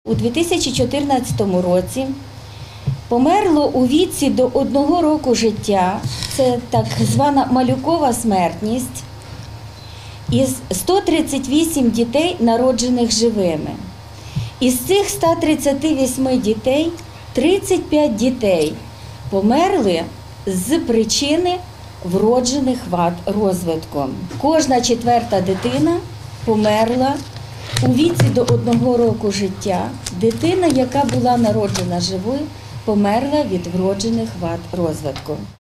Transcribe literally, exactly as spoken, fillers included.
У дві тисячі чотирнадцятому році померло у віці до одного року життя, це так звана малюкова смертність, із ста тридцяти восьми дітей, народжених живими. Із цих ста тридцяти восьми дітей тридцять п'ять дітей померли з причини вроджених вад розвитку. Кожна четверта дитина померла у віці до одного року життя. Дитина, яка була народжена живою, померла від вроджених вад розвитку.